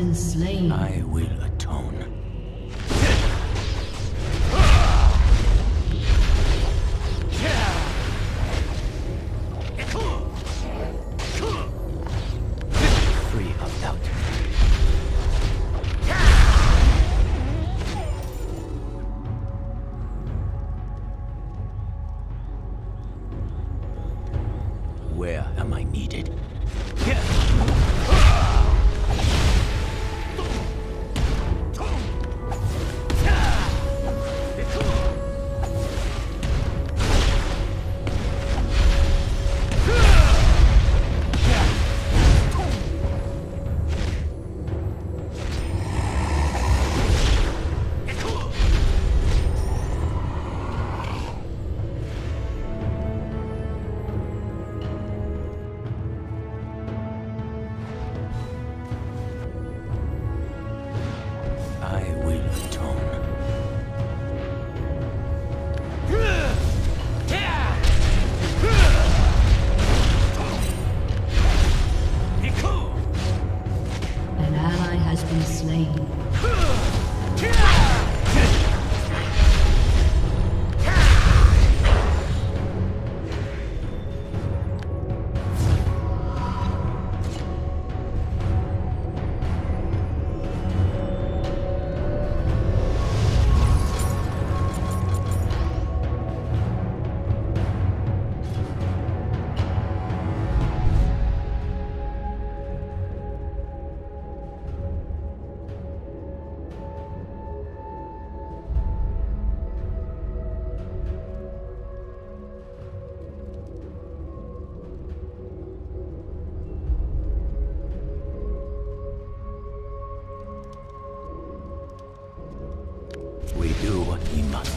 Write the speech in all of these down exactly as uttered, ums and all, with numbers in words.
been slain. I will atone. Free of doubt. Where am I needed? We do what we must.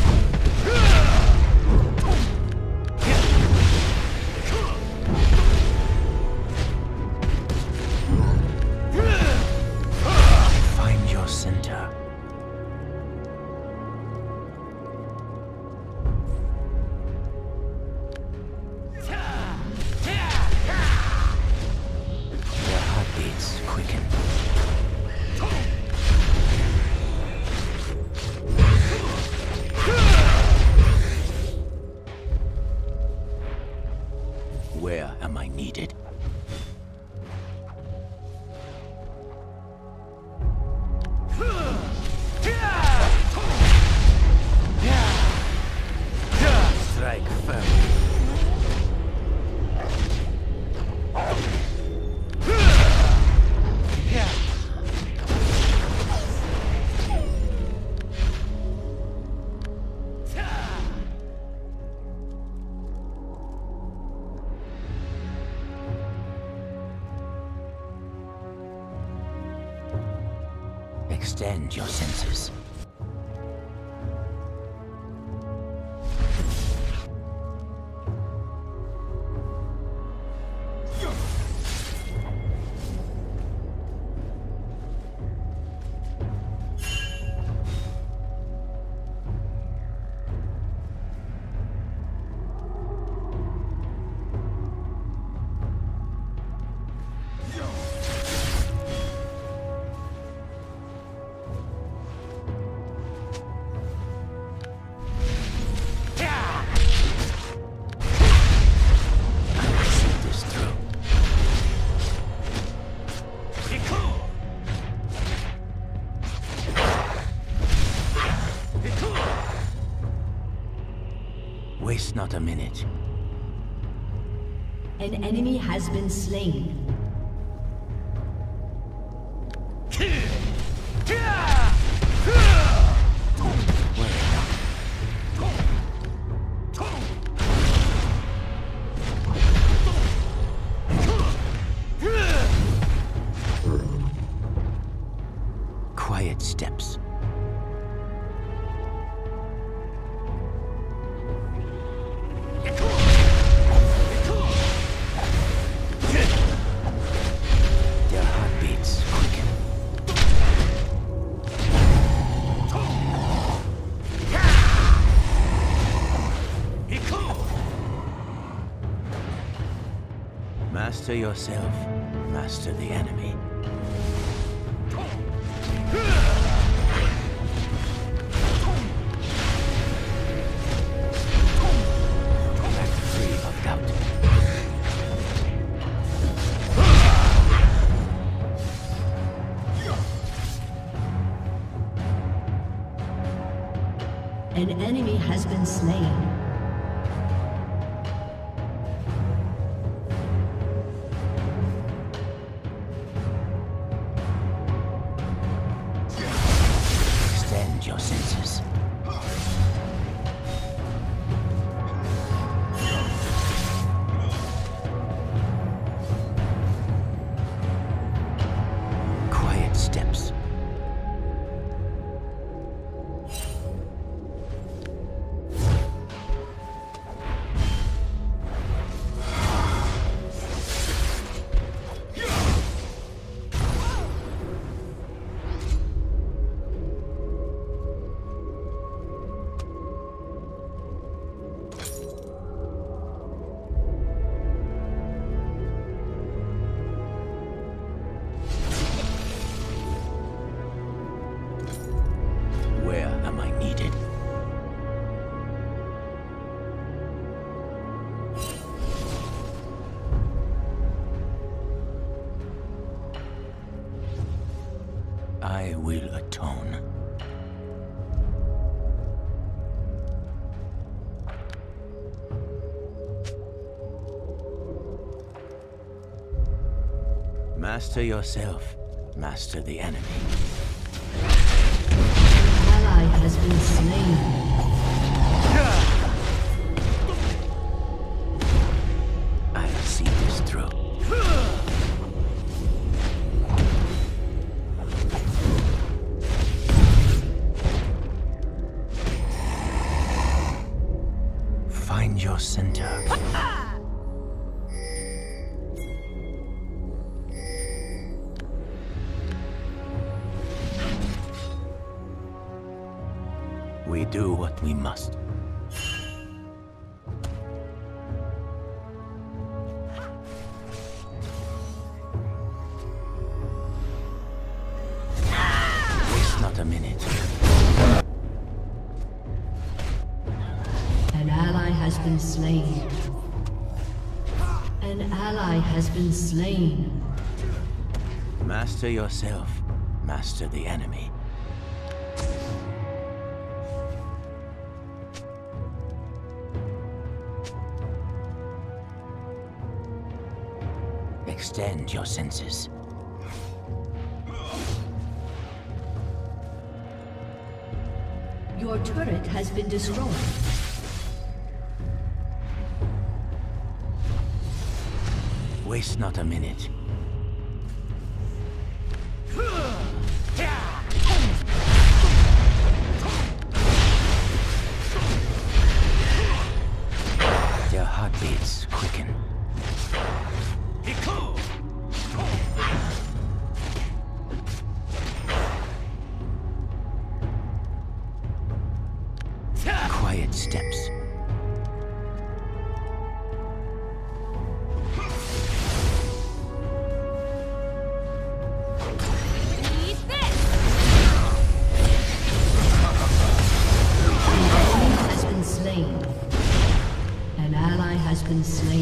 Find your center. Their heartbeats quicken. Where am I needed? Strike firmly. Extend your senses. Waste not a minute. An enemy has been slain. Quiet steps. Their heartbeats quicken. Master yourself, master the enemy. An enemy has been slain. Extend your senses. Quiet steps. I will atone. Master yourself, master the enemy. An ally has been slain. I'll see this through. Find your center. We do what we must. Waste not a minute. An ally has been slain. An ally has been slain. Master yourself, master the enemy. Extend your senses. Your turret has been destroyed. Waste not a minute. Their heartbeats quicken. Quiet steps. An ally has been slain.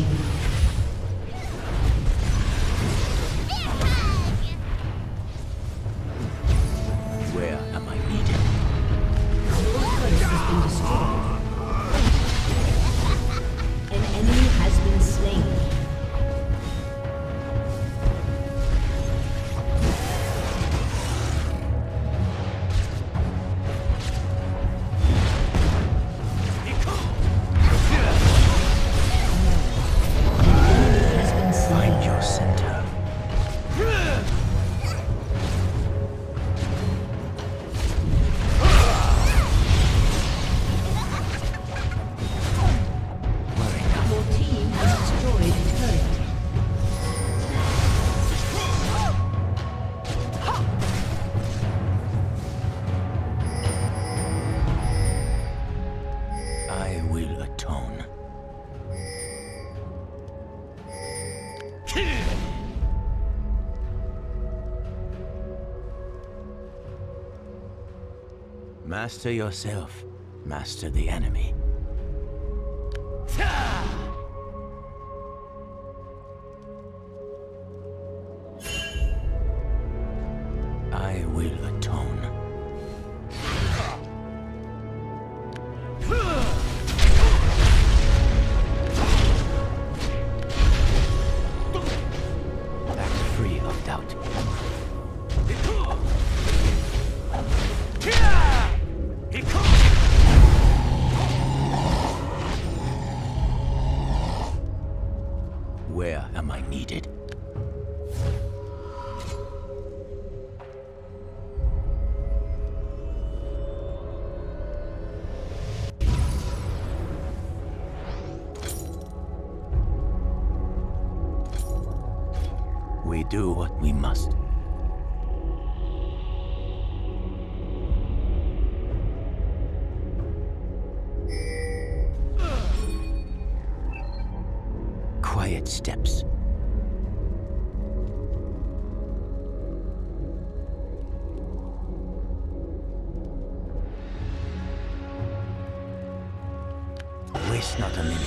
Where am I needed? Your turret has been destroyed. An enemy has been slain. Find your center. Your team has destroyed a turret. I will atone. Master yourself, master the enemy. I will atone. do what we must. Quiet steps. Waste not a minute.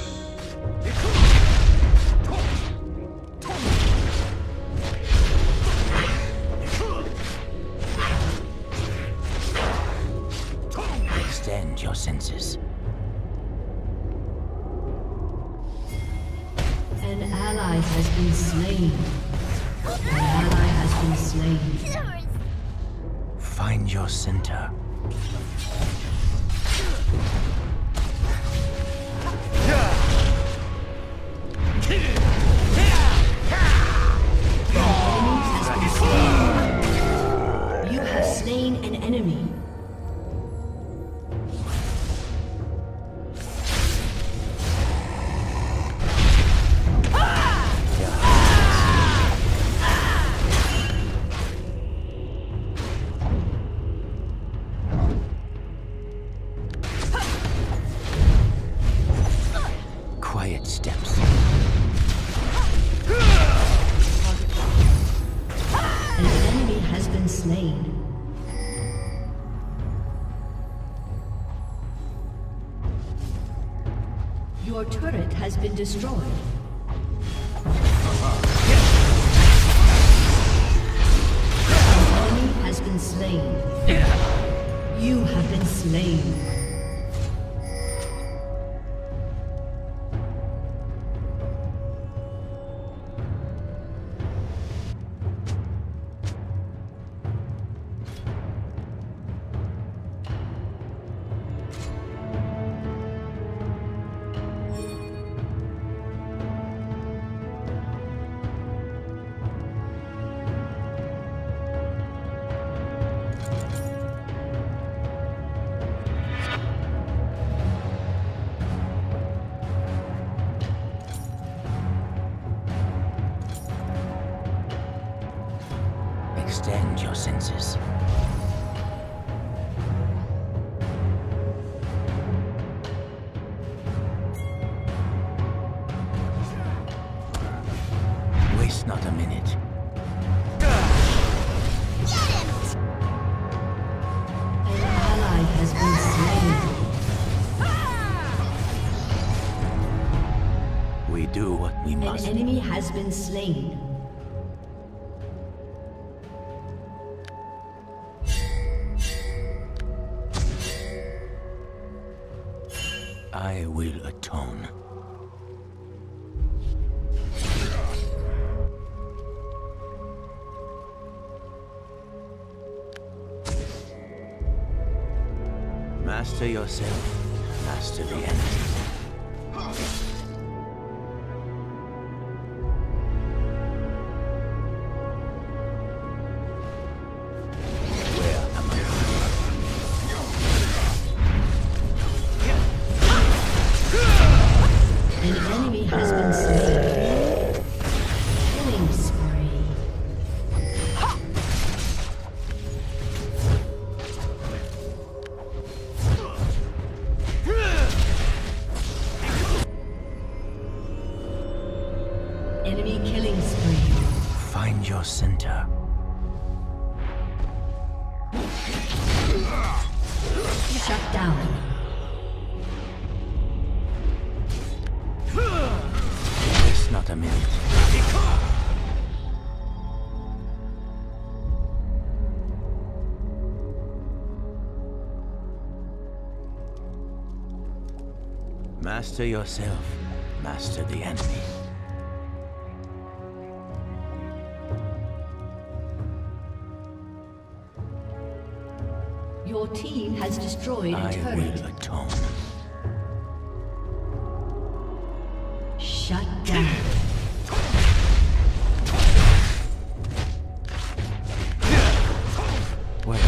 Extend your senses. An ally has been slain. An ally has been slain. Find your center. You have slain an enemy. Quiet steps. An enemy has been slain. Your turret has been destroyed. An enemy has been slain. You have been slain. Extend your senses. Waste not a minute. An ally has been slain. We do what we An must. enemy has been slain. I will atone. Master yourself, master the enemy. An enemy has been slain. Killing spree. Enemy killing spree. Find your center. Shut down. Waste not a minute. Master yourself, master the enemy. Your team has destroyed a I turret. will atone. Shut down. Well,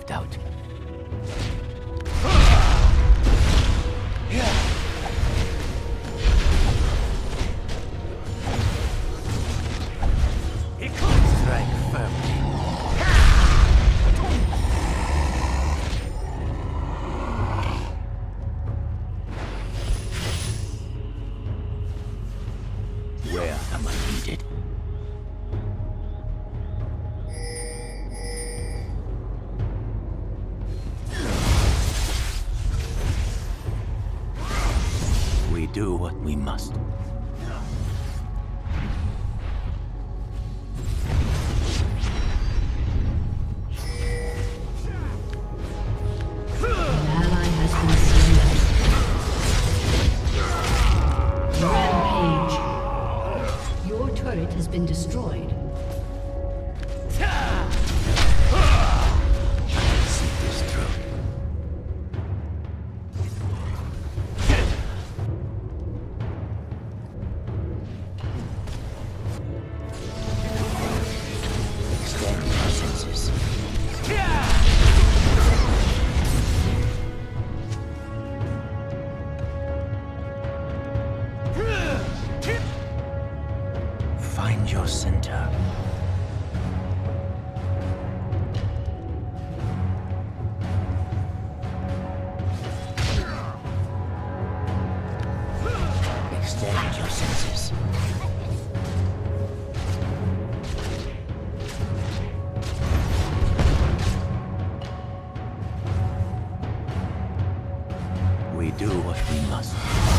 of doubt. Strike firmly. Where am I needed? We do what we must. Has been destroyed. See this through. Extend your senses. Find your center. Extend your senses. We do what we must.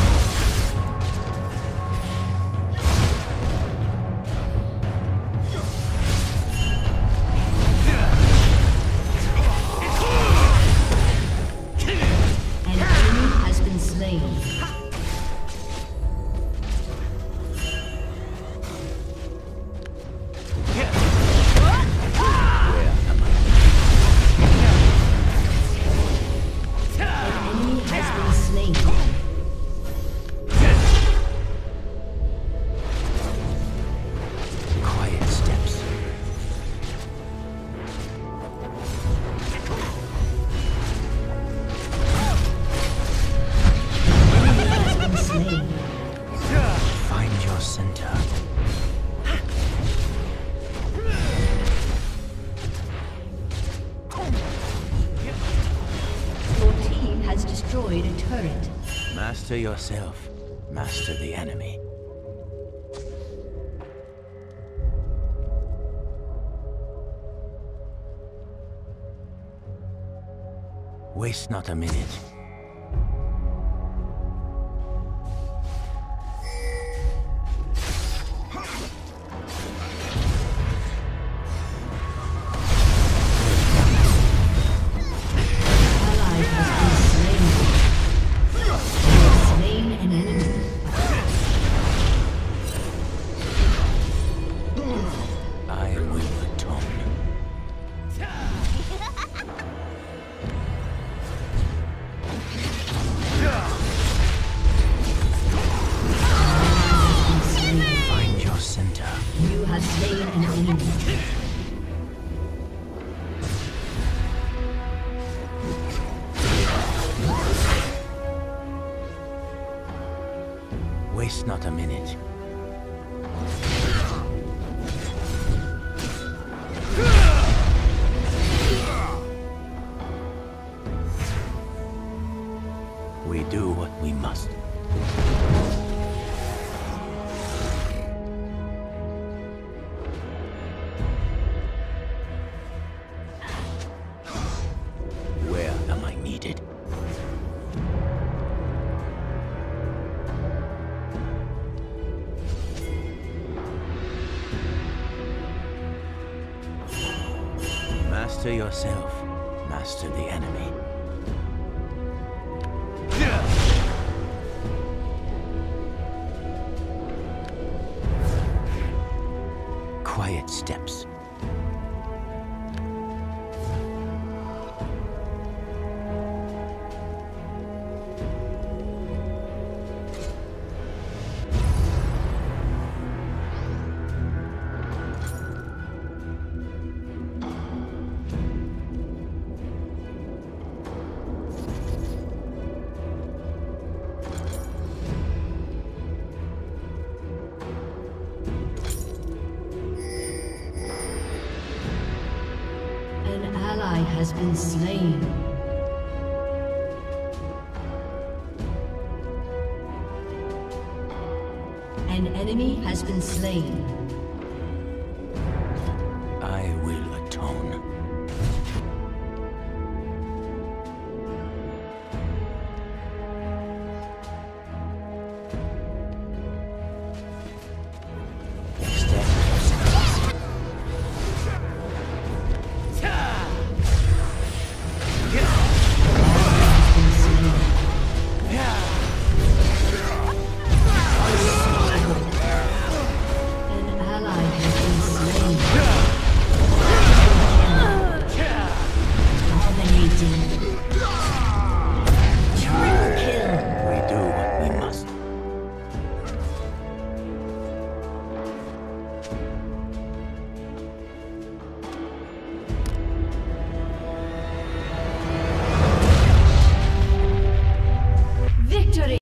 Destroyed a turret. Master yourself, master the enemy. Waste not a minute. Waste not a minute. We do what we must. Where am I needed? Master yourself, master the enemy. Quiet steps. has been slain. An enemy has been slain. I will atone.